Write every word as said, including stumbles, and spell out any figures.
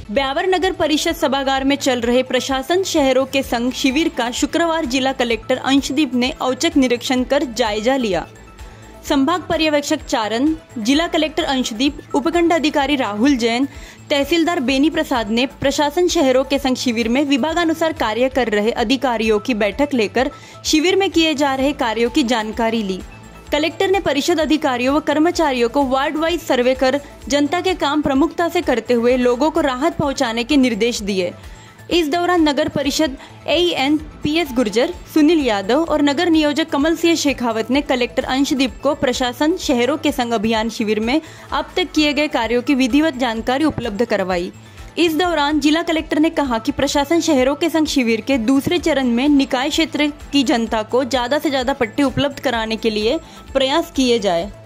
ब्यावर नगर परिषद सभागार में चल रहे प्रशासन शहरों के संग शिविर का शुक्रवार जिला कलेक्टर अंशदीप ने औचक निरीक्षण कर जायजा लिया। संभाग पर्यवेक्षक चारण, जिला कलेक्टर अंशदीप, उपखंड अधिकारी राहुल जैन, तहसीलदार बेनी प्रसाद ने प्रशासन शहरों के संग शिविर में विभागानुसार कार्य कर रहे अधिकारियों की बैठक लेकर शिविर में किए जा रहे कार्यों की जानकारी ली। कलेक्टर ने परिषद अधिकारियों व कर्मचारियों को वार्ड वाइज सर्वे कर जनता के काम प्रमुखता से करते हुए लोगों को राहत पहुंचाने के निर्देश दिए। इस दौरान नगर परिषद एईएन पीएस गुर्जर, सुनील यादव और नगर नियोजक कमल सिंह शेखावत ने कलेक्टर अंशदीप को प्रशासन शहरों के संग अभियान शिविर में अब तक किए गए कार्यों की विधिवत जानकारी उपलब्ध करवाई। इस दौरान जिला कलेक्टर ने कहा कि प्रशासन शहरों के संग शिविर के दूसरे चरण में निकाय क्षेत्र की जनता को ज्यादा से ज्यादा पट्टे उपलब्ध कराने के लिए प्रयास किए जाए।